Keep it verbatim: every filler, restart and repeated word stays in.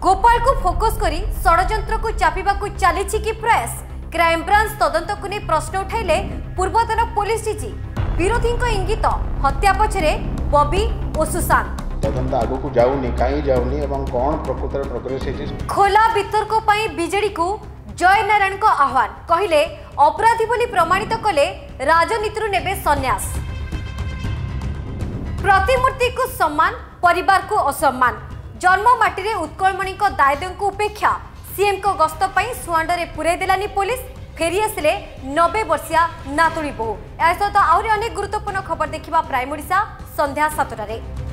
गोपाल को फोकस करी षड़यंत्र को चापिबा को चली कि प्रयास क्राइम ब्रांच तदंत को नहीं प्रश्न उठाइले पूर्वतन पुलिस डीजी विरोधी इंगित हत्या पछरे बॉबी और सुशांत तदंत आगो को जाऊनी कहीं जाऊनी एवं कौन प्रकृतर प्रोग्रेस है खोला वितर्क पाई बीजेडी को जय नारायण को आह्वान कहिले अपराधी बोली प्रमाणित कले राजनीति नेबे सन्यास प्रतिमूर्ति को सम्मान परिवार को असम्मान जन्म माटी रे उत्कलमणि को दायित्व को उपेक्षा सीएम को गस्त पाई सुआंडरे पुरे देलानी पुलिस फेरी आसिले नब्बे वर्षिया नातुणी बहु। या सहित आहुरी अनेक गुरुत्वपूर्ण खबर देखिबा प्राइम ओडिशा संध्या सातटारे।